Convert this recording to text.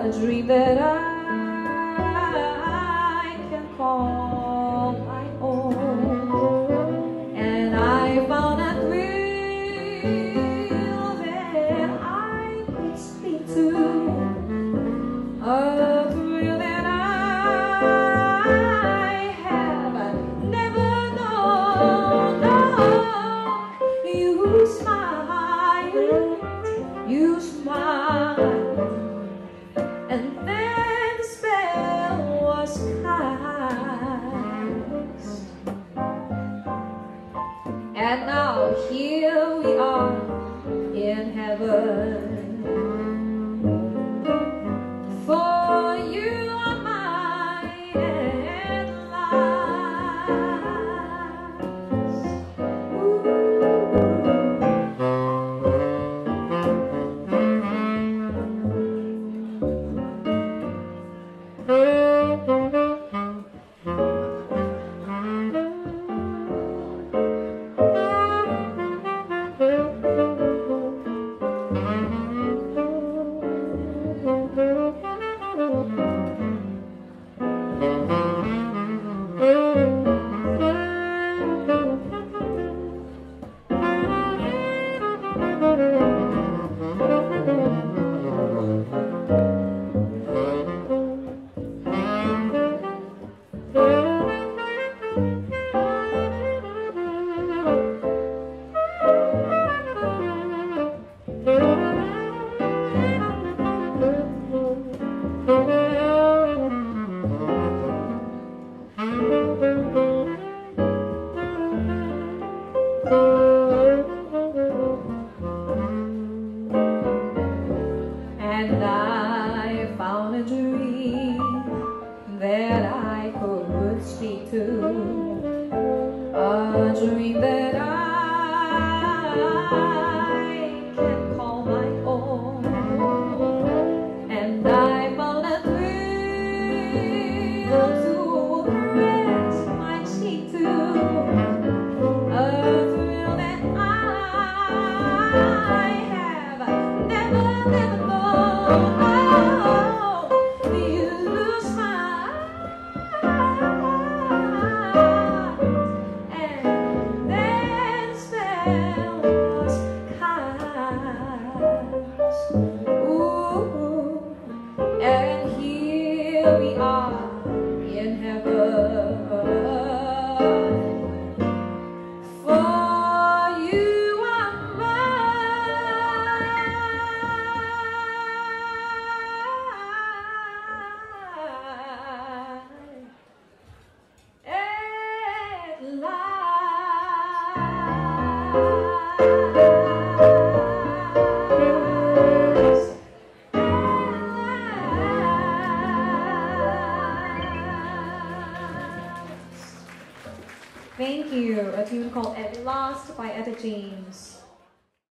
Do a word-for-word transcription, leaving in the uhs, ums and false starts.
a dream that I can call my own, and I found a thrill that I could speak to, a thrill that I have never known. Oh, you smile, you smile. And then the spell was cast, and now here we are in heaven. For you are mine at last. Ooh. And I found a dream that I could speak to, a dream that I can call my own, and I found a thrill to press my cheek to, a thrill that I have never, never known. We are in heaven, for you are mine at last. Thank you. A tune called At Last by Etta James.